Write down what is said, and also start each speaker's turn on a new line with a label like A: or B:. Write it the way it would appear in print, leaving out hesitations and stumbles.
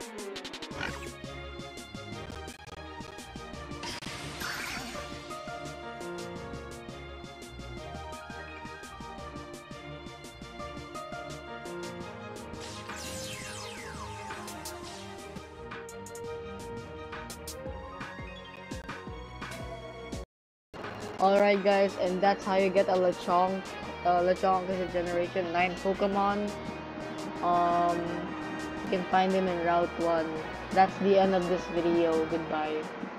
A: Alright guys, and that's how you get a Lechonk. Lechonk is a Generation 9 Pokemon. You can find him in Route 1. That's the end of this video. Goodbye.